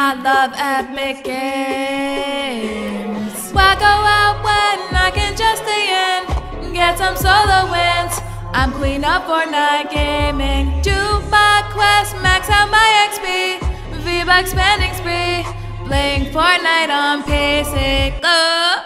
I love epic games. Why go out when I can just stay in, get some solo wins? I'm queen of Fortnite gaming. Do my quest, max out my XP, V-Bucks spending spree, playing Fortnite on PC.